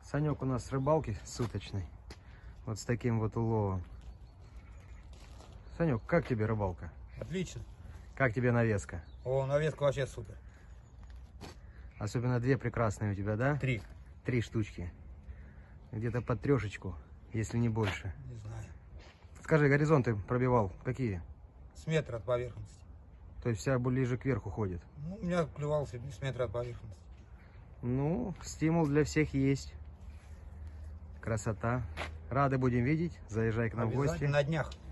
Санек у нас с рыбалки суточной. Вот с таким вот уловом. Санек, как тебе рыбалка? Отлично. Как тебе навеска? О, навеска вообще супер. Особенно две прекрасные у тебя, да? 3. 3 штучки. Где-то под 3, если не больше. Не знаю. Скажи, горизонты пробивал какие? С метра от поверхности. То есть вся ближе кверху ходит? Ну, у меня клевался с метра от поверхности. Ну, стимул для всех есть. Красота. Рады будем видеть. Заезжай к нам в гости. Обязательно на днях.